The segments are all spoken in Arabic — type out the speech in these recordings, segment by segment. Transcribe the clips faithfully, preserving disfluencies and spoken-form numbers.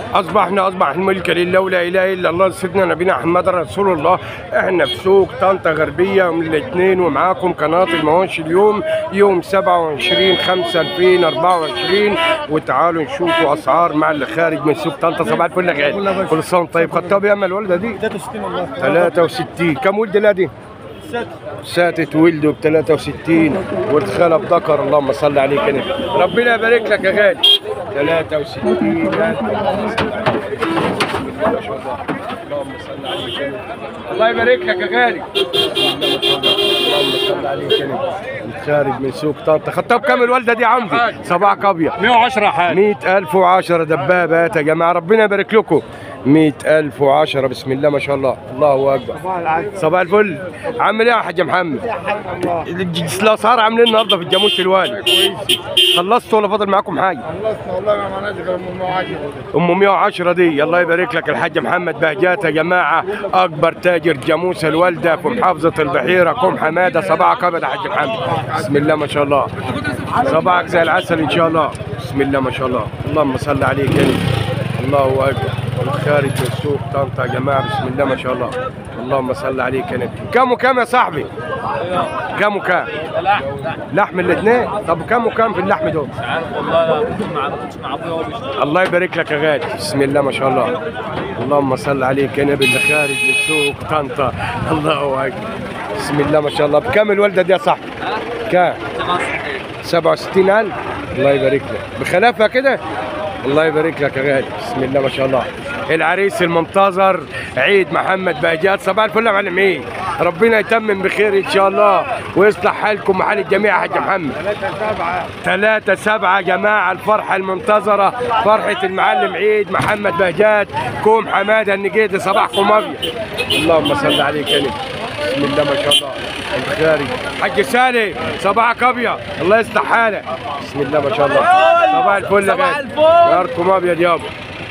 اصبحنا اصبح الملك لله ولا اله الا الله سيدنا نبينا محمد رسول الله. احنا في سوق طنطا غربيه يوم الاثنين، ومعاكم قناه المواشي اليوم يوم سبعة وعشرين خمسة ألفين وأربعة وعشرين، وتعالوا نشوفوا اسعار مع اللي خارج من سوق طنطا. صباح الفل يا غالي، كل سنه طيب. خطاب يا اما الولده دي ثلاثة وستين والله. ثلاثة وستين. كم ولد لا دي؟ ساتت ولده ب ثلاثة وستين والخاله بذكر. اللهم صل عليك يا نبي، ربنا يبارك لك يا غالي. ثلاثة وستين. اللهم صل عليك يا نبي، الله يبارك لك يا غالي. اللهم صل عليك يا نبي. خارج من سوق طنطا. خطاب كام الوالده دي عمدي؟ صباح ابيض. مية وعشرة يا حاج. مية ألف وعشرة دبابات يا جماعه، ربنا يبارك لكم. مية ألف وعشرة بسم الله ما شاء الله، الله اكبر. صباح الفل. عامل ايه يا حاج محمد؟ الاسعار عاملين النهارده في الجاموس الوالي؟ خلصتوا ولا فاضل معاكم حاجه؟ خلصنا والله ما معناش غير ام مية وعشرة. ام مية وعشرة دي الله يبارك لك الحاج محمد بهجات يا جماعه، اكبر تاجر جاموس الوالده في محافظه البحيره كوم حماده. صباحك ابيض يا حاج محمد، بسم الله ما شاء الله. صباحك زي العسل ان شاء الله، بسم الله ما شاء الله. اللهم صل عليك يا نبي، الله اكبر. خارج من سوق طنطا يا جماعه، بسم الله ما شاء الله. اللهم صل عليك يا نبي. كم وكم يا صاحبي؟ كم وكم؟ لحم الاثنين. طب كم وكم في اللحم دول؟ الله يبارك لك يا غالي، بسم الله ما شاء الله. اللهم صل عليك يا نبي. اللي خارج من سوق طنطا، الله اكبر، بسم الله ما شاء الله. بكم الولده دي يا صاحبي؟ كم؟ سبعة وستين ألف. الله يبارك لك. بخلافها كده؟ الله يبارك لك يا غالي، بسم الله ما شاء الله. العريس المنتظر عيد محمد بهجات. صباح الفل يا معلم. ايه ربنا يتمم بخير ان شاء الله ويصلح حالكم وحال الجميع يا حاج محمد. ثلاثة سبعة. ثلاثة سبعة يا جماعه، الفرحه المنتظره فرحه المعلم عيد محمد بهجات كوم حماده النجيدي. صباحكم ابيض. اللهم صل عليك يا نبي، بسم الله ما شاء الله. الخارج حاج سالم صباحك ابيض، الله يصلح حالك، بسم الله ما شاء الله. صباح الفل يا غالي، نهاركم ابيض يابا.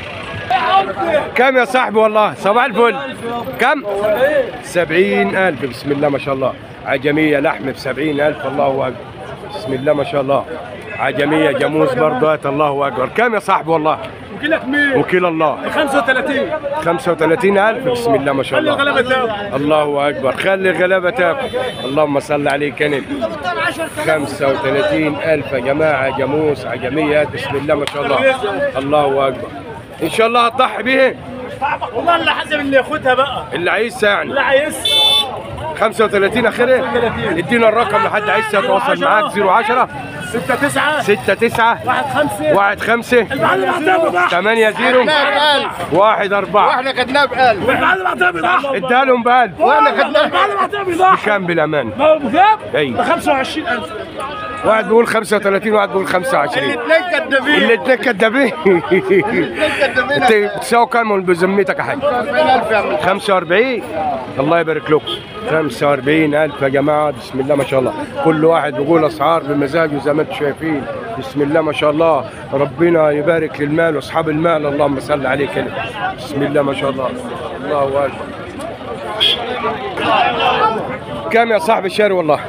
كم يا صاحبي والله؟ صباح الفل. كم؟ سبعين ألف بسم الله ما شاء الله. عجمية لحم بسبعين ألف، الله أكبر، بسم الله ما شاء الله. عجمية جاموس برضه، الله أكبر. كم يا صاحبي والله؟ وكيلك مين؟ وكيل الله. خمسة وثلاثين. خمسة وثلاثين ألف بسم الله ما شاء الله. خلي الغلابة تاكل. الله أكبر، خلي الغلابة تاكل. اللهم صل عليك يا نبي. خمسة وثلاثين ألف يا جماعة جاموس عجميات، بسم الله ما شاء الله. الله أكبر. إن شاء الله هتضحي بيه؟ والله اللي حسب اللي ياخدها بقى. اللي عايزها يعني. اللي عايزها. خمسة وثلاثين اخرها. ادينا الرقم لحد عايز يتواصل معاك. صفر عشرة ستة تسعة ستة تسعة واحد خمسة واحد خمسة ثمانية زيرو واحد أربعة. واحنا خدناه بألف. والمعلم عطيه بضاعة. اديها لهم بألف. واحنا خدناه. المعلم عطيه بضاعة. بكام بالأمان؟ بكام؟ ايوه ب خمسة وعشرين ألف. واحد بيقول خمسة وثلاثين وواحد بيقول خمسة وعشرين. الاثنين كدابين. الاثنين كدابين. انت بتساوي كام بذمتك يا حاج؟ خمسة وأربعين. الله يبارك لكم. خمسة وأربعين ألف يا جماعة، بسم الله ما شاء الله. كل واحد بيقول أسعار بمزاجه زي ما انتم شايفين، بسم الله ما شاء الله. ربنا يبارك للمال وأصحاب المال، اللهم صل عليك يا نبي. بسم الله ما شاء الله، الله أكبر. كم يا صاحب الشاري والله؟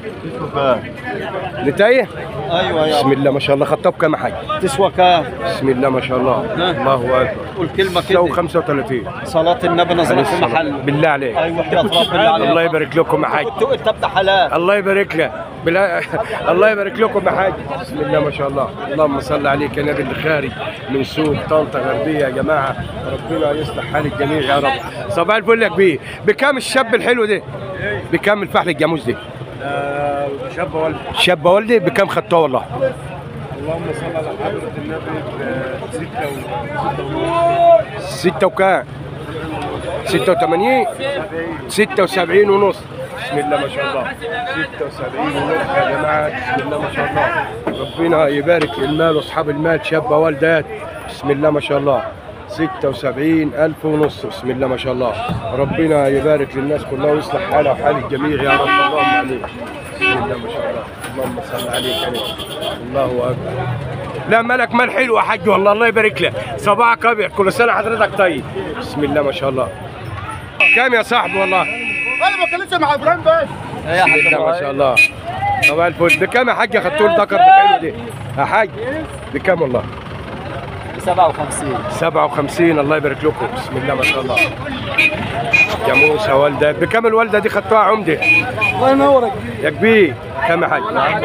نتايه؟ ايوه يا بسم الله ما شاء الله. خطاب كم يا حاج؟ تسوى كام؟ بسم الله ما شاء الله، الله اكبر. قول كلمه تساوي كده. خمسة وثلاثين. صلاة النبي نظرة في محل. بالله عليك. ايوه يا ربنا عليك. الله يبارك لكم يا حاج. انت ابدا حلال. الله يبارك لك. بالله الله يبارك لكم يا حاج، بسم الله ما شاء الله. اللهم صل عليك يا نبي. اللي خارج من سوق طنطا غربيه يا جماعه، ربنا يصلح حال الجميع يا رب. صباح الفل يا كبير. بكام الشاب الحلو ده؟ بكام الفحل الجاموس ده؟ شاب والدي. شاب والدي. بكام خدتوه والله؟ اللهم صل على حضرة النبي. ستة و ستة وكام؟ ستة وثمانين. ستة وسبعين ونص. بسم الله ما شاء الله. ستة وسبعين ونص يا جماعة، بسم الله ما شاء الله. ربنا يبارك للمال واصحاب المال شابة والدات، بسم الله ما شاء الله. ستة وسبعين ألف ونص، بسم الله ما شاء الله. ربنا يبارك للناس كلها ويصلح حالها وحال الجميع يا رب. اللهم امين. بسم الله ما شاء الله. اللهم صل عليك يا نبي. الله اكبر. لا مالك مال حلو يا حاج والله، الله يبارك لك. صباحك ابيض، كل سنه حضرتك طيب. بسم الله ما شاء الله. كام يا صاحبي والله؟ انا ما كلمتش مع ابراهيم بس. بسم الله ما شاء الله. صباح الفل. بكام يا حاج خدتوا الذكر الحلو دي؟ يا حاج بكام والله؟ سبعة وخمسين. سبعة وخمسين. الله يبارك لكم، بسم الله ما شاء الله. جاموسه والده. بكام الوالده دي خدتوها عمده؟ الله ينورك يا كبير كام يا حاج؟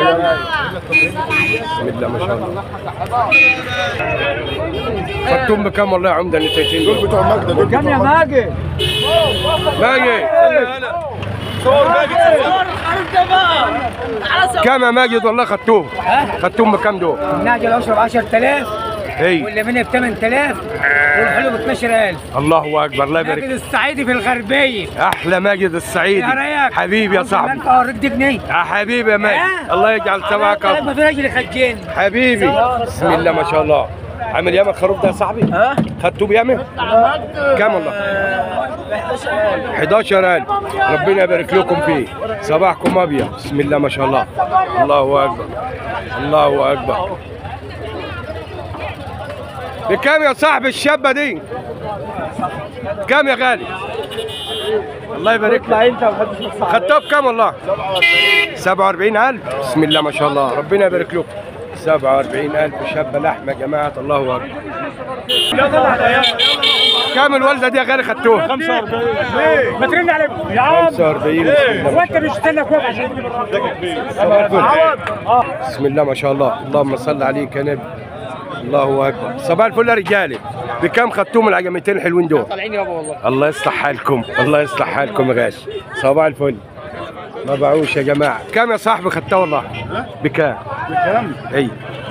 بسم الله ما شاء الله. خدتهم بكام والله يا عمده النتايتين دول؟ بتوع ماجدة دول كم يا ماجد؟ ماجد كام يا ماجد والله خدتوهم؟ خدتوهم بكام دول؟ النعجة العشرة ب عشرة آلاف اي واللبنة ب ثمانية آلاف والحلو ب اثناشر ألف. الله اكبر. الله ماجد يبارك. الصعيدي في الغربية. احلى ماجد الصعيدي يا رياك حبيبي يا صاحبي. انت اوريك دي جنيه يا حبيبي يا ماجد، آه. الله يجعل سمعك ما أكبر. في راجل خجين حبيبي بسم الله ما شاء الله. عامل ياما الخروف ده يا صاحبي؟ ها خدتوه بياما؟ كام والله؟ حداشر ألف. ربنا يبارك لكم فيه. صباحكم ابيض، بسم الله ما شاء الله. الله اكبر الله اكبر. بكام يا صاحبي الشابه دي؟ كام يا غالي؟ الله يبارك لك. خدتوها بكام والله؟ سبعة وأربعين ألف. بسم الله ما شاء الله، ربنا يبارك لكم. سبعة وأربعين ألف شابه لحمه يا جماعه. الله اكبر. كام الوالده دي يا غالي خدتوها؟ خمسة وأربعين. ما ترن عليك يا عم خمسة وأربعين. بسم الله ما وانت مش استنى كويس عشان تجيب صباح الفل. بسم الله ما شاء الله. اللهم صل عليك يا نبي. الله اكبر. صباح الفل يا رجالي. بكام خدتوهم العجمتين الحلوين دول؟ طالعين يابا والله. الله يصلح حالكم، الله يصلح حالكم يا غاشي. صباح الفل. ما باعوش يا جماعه. كام يا صاحبي خدتها والله؟ بكام؟ بكام؟ اي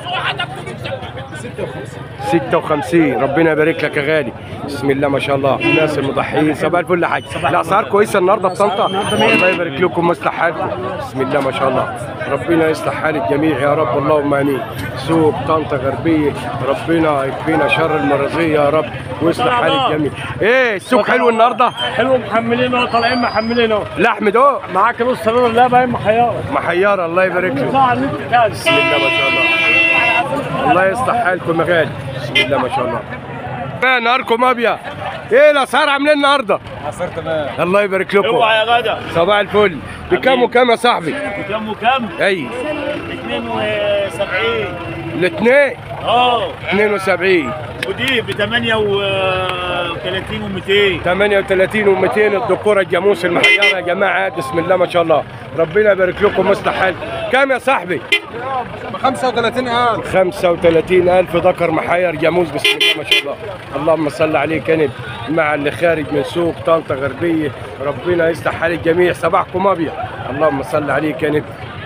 ستة وخمسين. ربنا يبارك لك يا غالي. بسم الله ما شاء الله. الناس المضحيين. صباح الفل يا حاج. الاسعار كويسه النهارده في طنطا. الله يبارك لكم ويصلح حالكم. بسم الله ما شاء الله. ربنا يصلح حال الجميع يا رب، اللهم امين. سوق طنطا غربيه ربنا يكفينا شر المرضيه يا رب ويصلح حال الجميع. ايه السوق حلو النهارده؟ حلو محملين اهو، طالعين محملين اهو. لحم ده معاك نص لون. لا باين محيار. محيره. الله يبارك لك. بسم الله ما شاء الله. الله يصلح حالكم يا غالي. بسم الله ما شاء الله. بقى نهاركم ابيض. ايه الاسعار عاملين النهارده؟ عصير تمام. الله يبارك لكم. اوعى يا غدا. صباح الفل. بكام وكام يا صاحبي؟ بكام وكام؟ اي اثنين وسبعين. الاثنين اه اثنين وسبعين. ودي ب ثمانية وثلاثين ومئتين. ثمانية وثلاثين ومئتين. الدكوره الجاموس المحيره يا جماعه. بسم الله ما شاء الله. ربنا يبارك لكم ويصلح حالكم. كام يا صاحبي؟ ب خمسة وثلاثين ألف. خمسة وثلاثين ألف ذكر محير جاموس. بسم الله ما شاء الله. اللهم صل عليك يا نبي. مع اللي خارج من سوق طنطا غربيه ربنا يصلح حال الجميع. صباحكم ابيض. اللهم صل عليك يا نبي.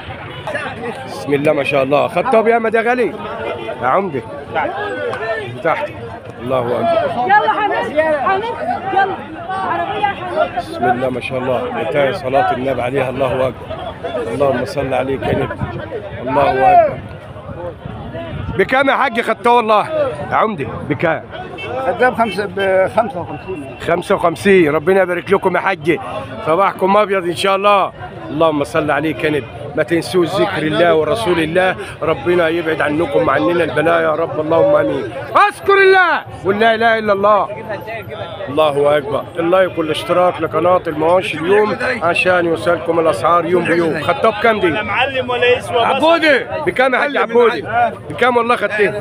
بسم الله ما شاء الله. خدتها بياما يا غالي يا عمدي تحت. الله اكبر. يلا حبيبي حبيبي يلا عربية حبيبي. بسم الله ما شاء الله. نتاية صلاة النبي عليها. الله اكبر. اللهم صل عليك يا نبي. الله اكبر. بكام يا حاج خدتها والله يا عمدي؟ بكام؟ خدام بخمسة ب خمسة وخمسين. خمسة وخمسين. ربنا يبارك لكم يا حاج. صباحكم ابيض ان شاء الله. اللهم صل عليك يا نبي. ما تنسوش ذكر الله ورسول الله. ربنا يبعد عنكم وعننا البلاء يا رب، اللهم امين. اذكر الله ولا اله الا الله. الله اكبر. اللايك والاشتراك لقناه المواشي اليوم عشان يوصلكم الاسعار يوم بيوم. خدتها بكام دي؟ معلم ولا يسوى؟ عبودي بكام يا حاج عبودي؟ بكام والله خدتها؟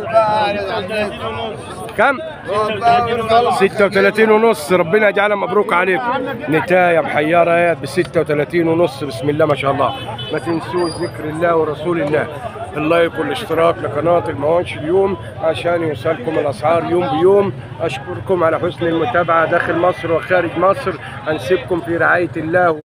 كم؟ ستة وثلاثين ونص. ربنا يجعلها مبروك عليكم. نتاية محيرة ب ستة وثلاثين ونص. بسم الله ما شاء الله. ما تنسوش ذكر الله ورسول الله. اللايك والاشتراك لقناة المواشي اليوم عشان يوصلكم الأسعار يوم بيوم. أشكركم على حسن المتابعة داخل مصر وخارج مصر. هنسيبكم في رعاية الله.